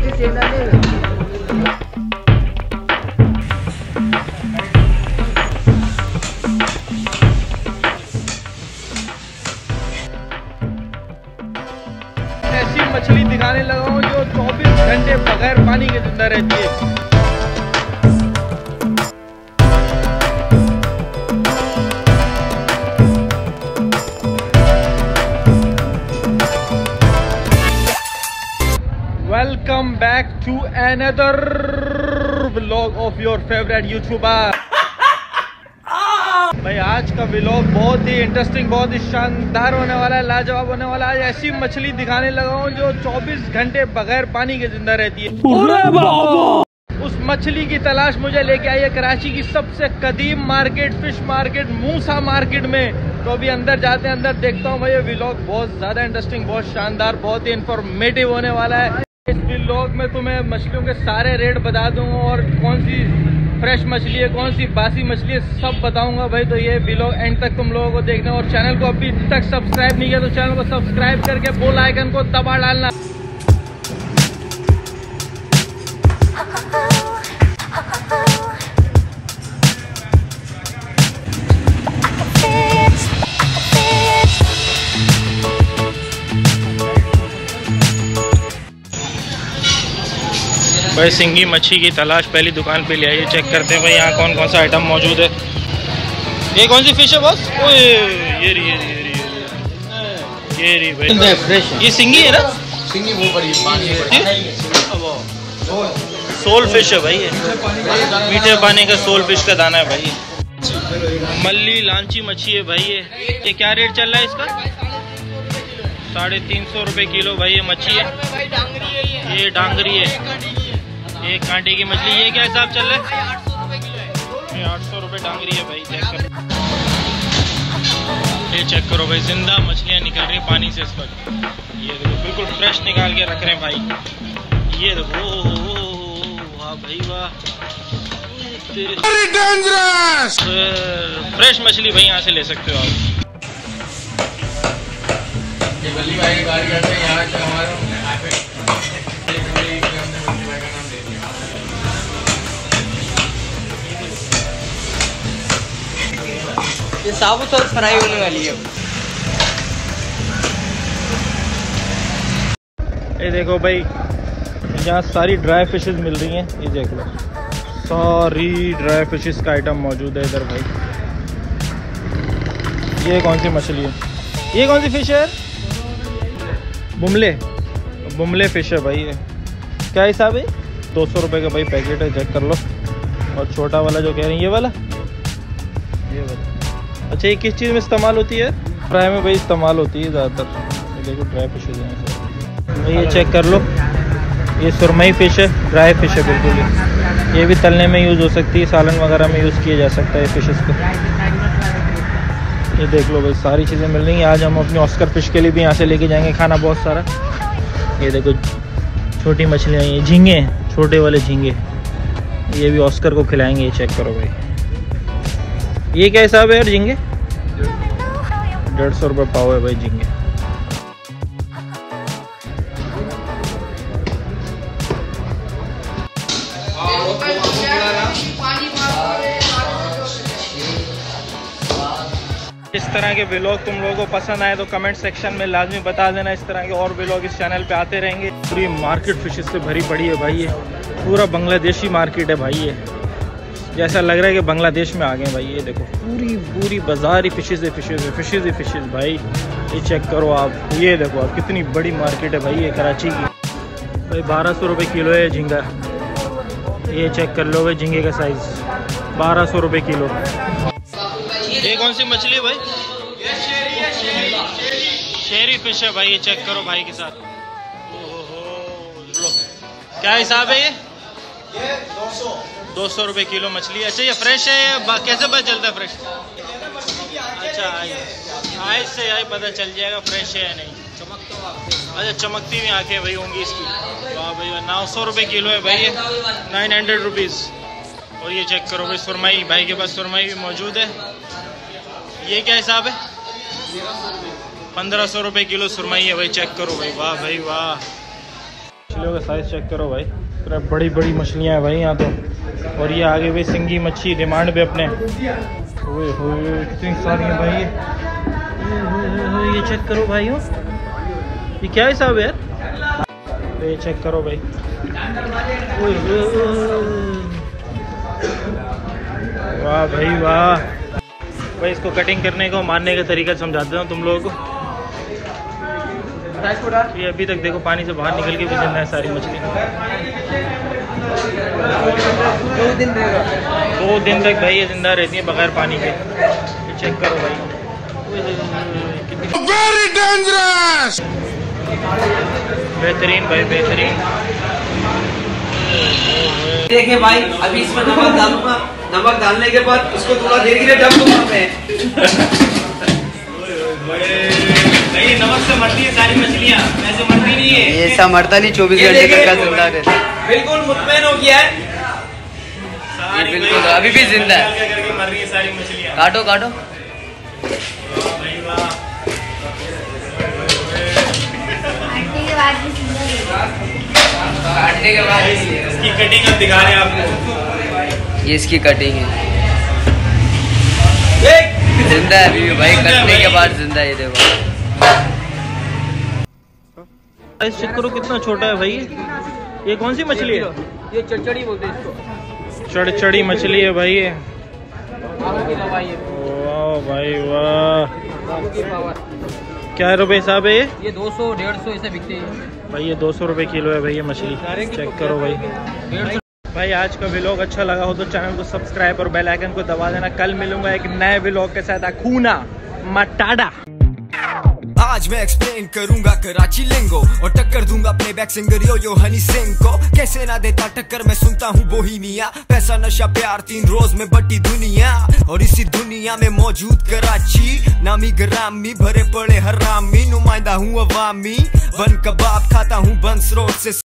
ऐसी मछली दिखाने लगा हूँ जो 24 घंटे बगैर पानी के जिंदा रहती है। Welcome back to another vlog of your favourite YouTuber. भाई आज का व्लॉग बहुत ही इंटरेस्टिंग, बहुत ही शानदार होने वाला है, लाजवाब होने वाला है। ऐसी मछली दिखाने लगा हूँ जो 24 घंटे बगैर पानी के जिंदा रहती है। उस मछली की तलाश मुझे लेके आई है कराची की सबसे कदीम market, fish market, Musa market में। तो अभी अंदर जाते हैं, अंदर देखता हूँ। भाई ये व्लॉग बहुत ज्यादा इंटरेस्टिंग, बहुत शानदार, बहुत ही इंफॉर्मेटिव होने वाला है। इस व्लॉग में तुम्हें मछलियों के सारे रेट बता दूंगा और कौन सी फ्रेश मछली है, कौन सी बासी मछली है, सब बताऊंगा। भाई तो ये व्लॉग एंड तक तुम लोगों को देखना, और चैनल को अभी तक सब्सक्राइब नहीं किया तो चैनल को सब्सक्राइब करके बेल आइकन को दबा डालना। भाई सिंगी मच्छी की तलाश पहली दुकान पे ले आइए, चेक करते हैं भाई यहाँ कौन कौन सा आइटम मौजूद है। ये कौन सी फिश है बॉस? ओए ये रही भाई, ये सिंगी है ना? सिंगी वो बड़ी सोल फिश है भाई, ये मीठे पानी का सोल फिश का दाना है भाई। मल्ली लांची मच्छी है भाई। ये क्या रेट चल रहा है इसका? 350 रुपये किलो भाई ये मच्छी है। ये डांगरी है, एक कांटे की मछली। ये क्या हिसाब चल रहा है? 800 रुपये डांगरी है भाई। चेक करो, ये चेक करो भाई, जिंदा मछलियाँ निकल रही पानी से इस वक्त। ये देखो बिल्कुल फ्रेश निकाल के रख रहे हैं भाई। ये देखो, वाह भाई वाह, फ्रेश मछली भाई यहाँ से ले सकते हो आप। ये साबुत और फ्राई होने वाली है। ये देखो भाई, यहाँ सारी ड्राई फिशेस मिल रही हैं। ये देख लो, सारी ड्राई फिशेस का आइटम मौजूद है इधर भाई। ये कौन सी मछली है? ये कौन सी फिश है? बुमले फिश है भाई। ये क्या हिसाब है? 200 रुपये का भाई पैकेट है, चेक कर लो। और छोटा वाला जो कह रही है ये वाला, अच्छा ये किस चीज़ में इस्तेमाल होती है? फ्राई में भाई इस्तेमाल होती है ज़्यादातर। ये देखो ड्राई फिश है, ये चेक कर लो। ये सुरमई फ़िश है, ड्राई फिश है बिल्कुल। ये भी तलने में यूज़ हो सकती है, सालन वगैरह में यूज़ किया जा सकता है फिशेस को। ये देख लो भाई, सारी चीज़ें मिल रही हैं। आज हम अपनी ऑस्कर फिश के लिए भी यहाँ से लेके जाएंगे खाना बहुत सारा। ये देखो छोटी मछलियाँ, ये झींगे हैं, छोटे वाले झींगे, ये भी ऑस्कर को खिलाएंगे। ये चेक करो भाई, ये क्या हिसाब है यार झींगे? 150 रुपये पाव है भाई झींगे। इस तरह के व्लॉग तुम लोगों को पसंद आए तो कमेंट सेक्शन में लाजमी बता देना। इस तरह के और व्लॉग इस चैनल पे आते रहेंगे। पूरी मार्केट फिशेस से भरी पड़ी है भाई। ये पूरा बांग्लादेशी मार्केट है भाई। ये जैसा लग रहा है कि बांग्लादेश में आ गए भाई। ये देखो पूरी बाजार ही फिशेस भाई। ये चेक करो आप, ये देखो आप, कितनी बड़ी मार्केट है भाई ये कराची की भाई। 1200 रुपये किलो है झींगा। ये चेक कर लो भाई, झींगे का साइज़ 1200 रुपये किलो। ये कौन सी मछली है भाई? शेरी फिश है भाई। ये चेक करो भाई के साथ। लो क्या हिसाब है? ये 200 रुपये किलो मछली। अच्छा ये फ्रेश है? कैसे पता चलता है फ्रेश? अच्छा आइज से आई पता चल जाएगा फ्रेश है या नहीं। अच्छा चमकती हुई आंखें भाई होंगी इसकी। वाह भाई 900 रुपये किलो है भाई ये, 900 रुपीज़। और ये चेक करो भाई, सुरमई भाई के पास सुरमई भी मौजूद है। ये क्या हिसाब है? 1500 रुपये किलो सुरमई है भाई। चेक करो भाई, वाह भाई वाह। मछलियों का साइज चेक करो भाई, पूरा बड़ी बड़ी मछलियाँ हैं भाई यहाँ तो। और ये आगे हुए सिंगी मच्छी डिमांड पे अपने, ओए होए कितनी सारी हैं भाई। ये चेक करो भाई, ये क्या हिसाब है यार, ये चेक करो भाई। वाह भाई वाह भाई। इसको कटिंग करने को मारने का तरीका समझाते हूँ तुम लोगों को। ये अभी तक देखो पानी से बाहर निकल के भी जिंदा है सारी मछली। 2 दिन तक भाई ये जिंदा रहती है बगैर पानी के। ये चेक करो भाई, वेरी डेंजरस। बेहतरीन भाई बेहतरीन। देखिए भाई, अभी इसमें नमक डालूंगा, नमक डालने के बाद उसको थोड़ा देर के लिए ढक दूंगा मैं। नहीं, नमक से मरती है सारी मछलियाँ, ऐसे मरती नहीं है। ये सब मरता नहीं, 24 घंटे तक जिंदा रहता है। बिल्कुल मुतमईन हो गया है, बिल्कुल अभी भी जिंदा है। मर रही है सारी मछलियाँ। काटो काटो। काटने के बाद इसकी कटिंग अब दिखा रहे हैं आपको। ये इसकी कटिंग है, जिंदा है अभी भी भाई, कटने के बाद जिंदा है। ये देखो चेक करो कितना छोटा है भाई। ये कौन सी मछली है? ये चड़चड़ी बोलते हैं इसको। चड़चड़ी मछली है भाई ये। वाह भाई वाह। क्या रुपए हिसाब है ये? 200 150 ऐसे बिकते हैं भाई। ये 200 रुपए किलो है भाई ये मछली। चेक करो भाई। भाई आज का व्लॉग अच्छा लगा हो तो चैनल को सब्सक्राइब और बेल आइकन को दबा देना। कल मिलूंगा एक नए व्लॉग के साथ। अखूना मटाडा। आज मैं एक्सप्लेन करूंगा कराची लिंगो और टक्कर दूंगा playback singer yo Honey Singh को। कैसे ना देता टक्कर, मैं सुनता हूँ बोहीमिया। पैसा नशा प्यार 3 रोज में बटी दुनिया, और इसी दुनिया में मौजूद कराची। नामी ग्रामी भरे पड़े हरामी, नुमाइंदा हूँ अवामी। बन कबाब खाता हूँ बंस रोड से।